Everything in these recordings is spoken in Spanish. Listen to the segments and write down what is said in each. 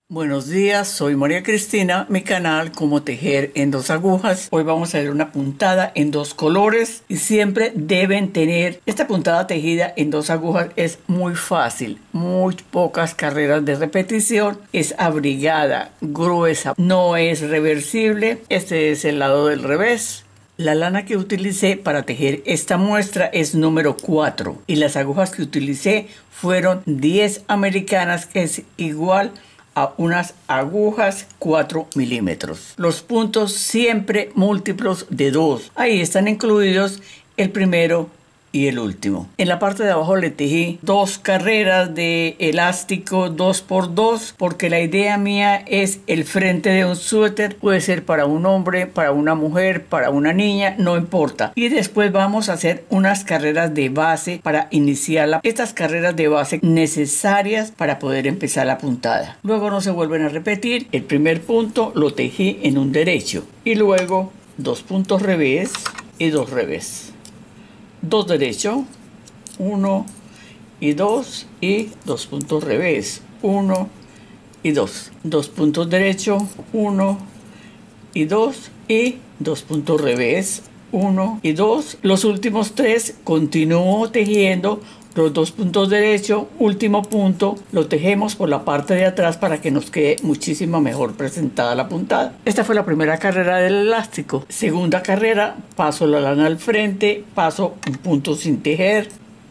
Buenos días, soy María Cristina, mi canal Cómo Tejer en Dos Agujas. Hoy vamos a ver una puntada en dos colores y siempre deben tener esta puntada tejida en dos agujas. Es muy fácil, muy pocas carreras de repetición, es abrigada, gruesa, no es reversible. Este es el lado del revés. La lana que utilicé para tejer esta muestra es número 4 y las agujas que utilicé fueron 10 americanas, que es igual a unas agujas 4 milímetros. Los puntos siempre múltiplos de 2. Ahí están incluidos el primero y el último. En la parte de abajo le tejí 2 carreras de elástico 2x2 porque la idea mía es el frente de un suéter. Puede ser para un hombre, para una mujer, para una niña, no importa. Y después vamos a hacer unas carreras de base para iniciarla. Estas carreras de base necesarias para poder empezar la puntada. Luego no se vuelven a repetir. El primer punto lo tejí en un derecho y luego 2 puntos revés y 2 revés. 2 derecho, 1 y 2 y 2 puntos revés, 1 y 2. 2 puntos derecho, 1 y 2 y 2 puntos revés, 1 y 2. Los últimos 3 continúo tejiendo los 2 puntos derecho, último punto lo tejemos por la parte de atrás para que nos quede muchísimo mejor presentada la puntada. Esta fue la primera carrera del elástico. Segunda carrera, paso la lana al frente, paso un punto sin tejer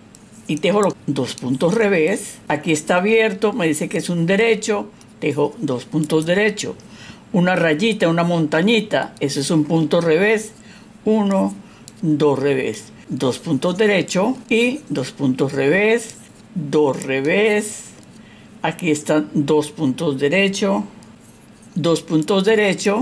y tejo los 2 puntos revés. Aquí está abierto, me dice que es un derecho, tejo 2 puntos derecho. Una rayita, una montañita, ese es un punto revés, 1, 2 revés. 2 puntos derecho y 2 puntos revés, 2 revés. Aquí están 2 puntos derecho, 2 puntos derecho.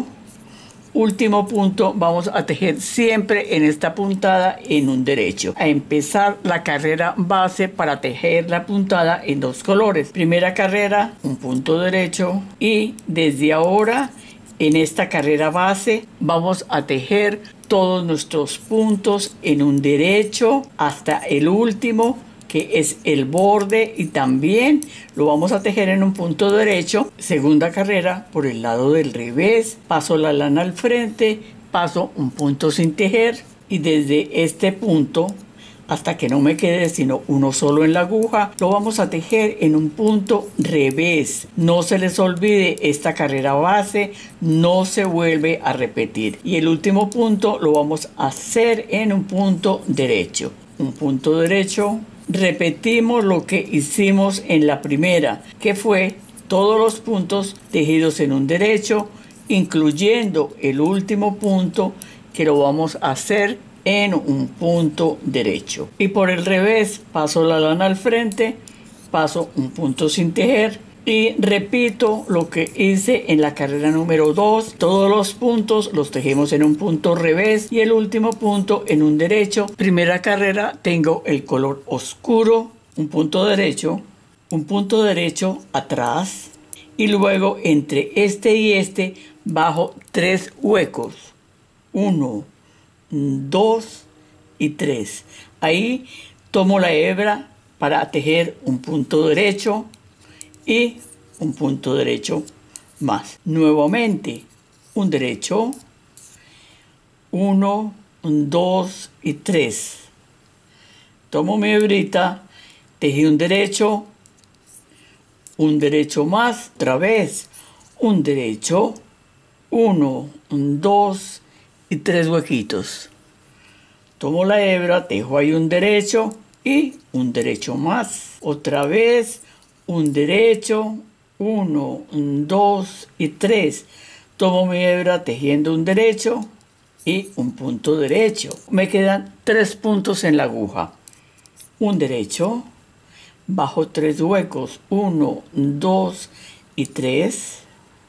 Último punto, vamos a tejer siempre en esta puntada en un derecho. A empezar la carrera base para tejer la puntada en 2 colores. Primera carrera, un punto derecho y desde ahora en esta carrera base vamos a tejer todos nuestros puntos en un derecho hasta el último, que es el borde, y también lo vamos a tejer en un punto derecho. Segunda carrera por el lado del revés, paso la lana al frente, paso un punto sin tejer y desde este punto hasta que no me quede sino uno solo en la aguja, lo vamos a tejer en un punto revés. No se les olvide, esta carrera base no se vuelve a repetir. Y el último punto lo vamos a hacer en un punto derecho. Un punto derecho. Repetimos lo que hicimos en la primera, que fue todos los puntos tejidos en un derecho, incluyendo el último punto que lo vamos a hacer en un punto derecho. Y por el revés, paso la lana al frente, paso un punto sin tejer y repito lo que hice en la carrera número 2. Todos los puntos los tejemos en un punto revés y el último punto en un derecho. Primera carrera tengo el color oscuro, un punto derecho atrás y luego entre este y este bajo 3 huecos, 1, 2 y 3. Ahí tomo la hebra para tejer un punto derecho y un punto derecho más. Nuevamente un derecho, 1, 2 y 3. Tomo mi hebrita, tejí un derecho más, otra vez un derecho, 1, 2 y 3 huequitos. Tomo la hebra, tejo ahí un derecho y un derecho más. Otra vez un derecho, 1, 2 y 3. Tomo mi hebra tejiendo un derecho y un punto derecho. Me quedan 3 puntos en la aguja. Un derecho, bajo 3 huecos, 1, 2 y 3.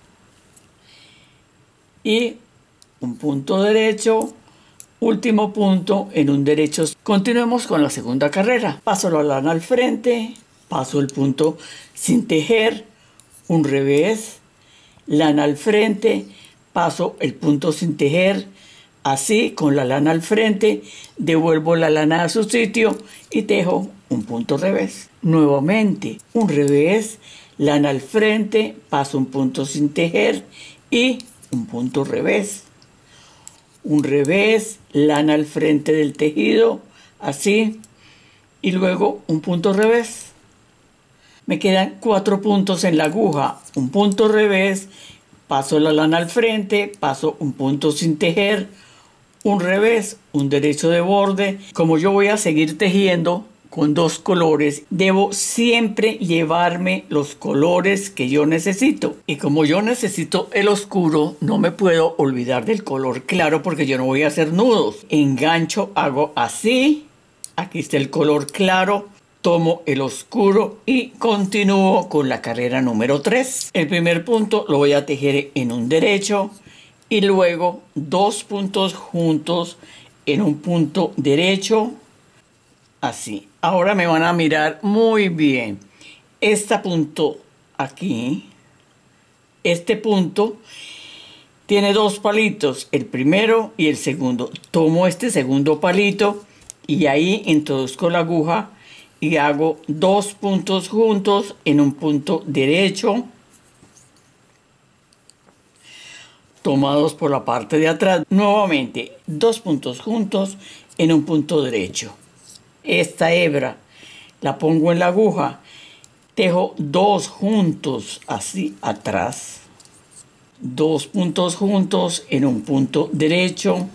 Y un punto derecho, último punto en un derecho. Continuemos con la segunda carrera. Paso la lana al frente, paso el punto sin tejer, un revés, lana al frente, paso el punto sin tejer, así con la lana al frente, devuelvo la lana a su sitio y tejo un punto revés. Nuevamente un revés, lana al frente, paso un punto sin tejer y un punto revés. Un revés, lana al frente del tejido, así, y luego un punto revés. Me quedan 4 puntos en la aguja, un punto revés, paso la lana al frente, paso un punto sin tejer, un revés, un derecho de borde. Como yo voy a seguir tejiendo con 2 colores, debo siempre llevarme los colores que yo necesito. Y como yo necesito el oscuro, no me puedo olvidar del color claro porque yo no voy a hacer nudos. Engancho, hago así, aquí está el color claro. Tomo el oscuro y continúo con la carrera número 3. El primer punto lo voy a tejer en un derecho y luego 2 puntos juntos en un punto derecho, así. Ahora me van a mirar muy bien. Este punto aquí, este punto tiene 2 palitos, el primero y el segundo. Tomo este segundo palito y ahí introduzco la aguja y hago 2 puntos juntos en un punto derecho, tomados por la parte de atrás. Nuevamente 2 puntos juntos en un punto derecho. Esta hebra la pongo en la aguja, tejo 2 juntos así atrás, 2 puntos juntos en un punto derecho.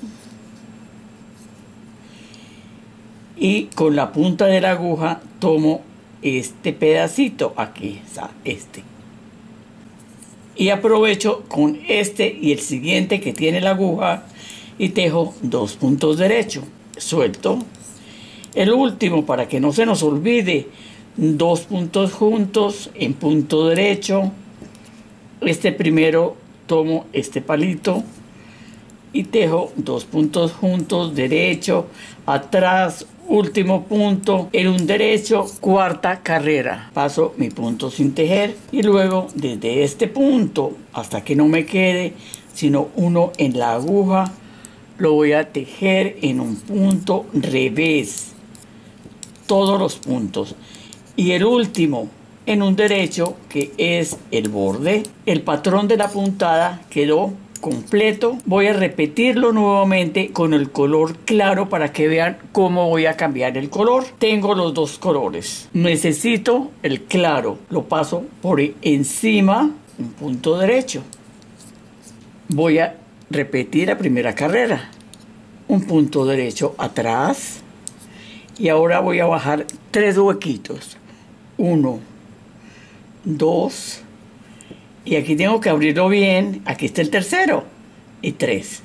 Y con la punta de la aguja tomo este pedacito aquí, este. Y aprovecho con este y el siguiente que tiene la aguja y tejo 2 puntos derechos. Suelto. El último, para que no se nos olvide, 2 puntos juntos en punto derecho. Este primero tomo este palito y tejo 2 puntos juntos, derecho, atrás, último punto en un derecho, cuarta carrera. Paso mi punto sin tejer y luego desde este punto hasta que no me quede sino uno en la aguja, lo voy a tejer en un punto revés, todos los puntos, y el último en un derecho que es el borde. El patrón de la puntada quedó completo. Voy a repetirlo nuevamente con el color claro para que vean cómo voy a cambiar el color. Tengo los 2 colores. Necesito el claro. Lo paso por encima, un punto derecho. Voy a repetir la primera carrera. Un punto derecho atrás. Y ahora voy a bajar 3 huequitos. 1, 2. Y aquí tengo que abrirlo bien. Aquí está el tercero. Y 3.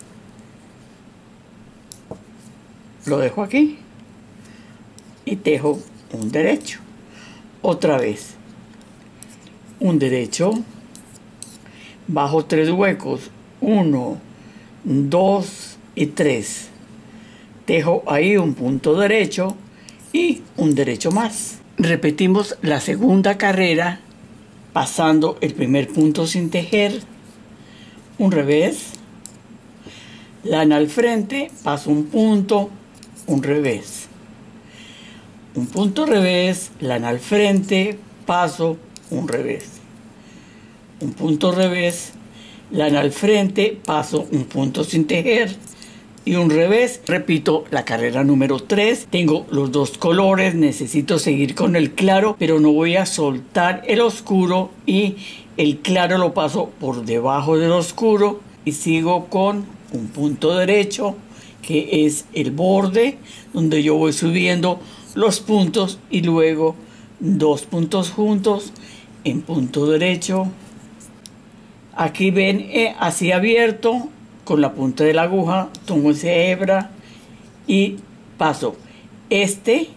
Lo dejo aquí. Y tejo un derecho. Otra vez. Un derecho. Bajo 3 huecos. 1, 2 y 3. Tejo ahí un punto derecho y un derecho más. Repetimos la segunda carrera, pasando el primer punto sin tejer, un revés, lana al frente, paso un punto, un revés, un punto revés, lana al frente, paso un revés, un punto revés, lana al frente, paso un punto sin tejer y un revés. Repito la carrera número 3. Tengo los 2 colores, necesito seguir con el claro, pero no voy a soltar el oscuro y el claro lo paso por debajo del oscuro y sigo con un punto derecho que es el borde donde yo voy subiendo los puntos y luego 2 puntos juntos en punto derecho. Aquí ven así abierto. Con la punta de la aguja tomo esa hebra y paso este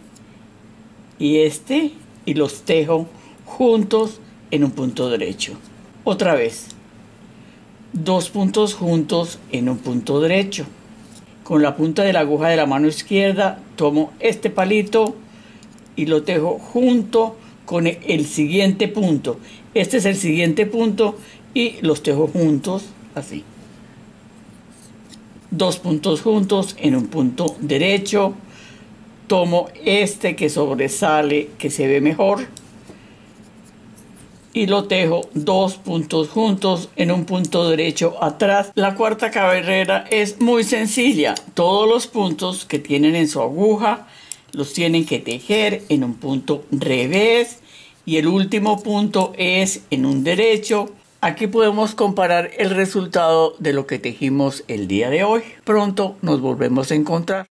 y los tejo juntos en un punto derecho. Otra vez, 2 puntos juntos en un punto derecho. Con la punta de la aguja de la mano izquierda tomo este palito y lo tejo junto con el siguiente punto. Este es el siguiente punto y los tejo juntos así. 2 puntos juntos en un punto derecho. Tomo este que sobresale, que se ve mejor, y lo tejo 2 puntos juntos en un punto derecho atrás. La cuarta carrera es muy sencilla. Todos los puntos que tienen en su aguja los tienen que tejer en un punto revés y el último punto es en un derecho. Aquí podemos comparar el resultado de lo que tejimos el día de hoy. Pronto nos volvemos a encontrar.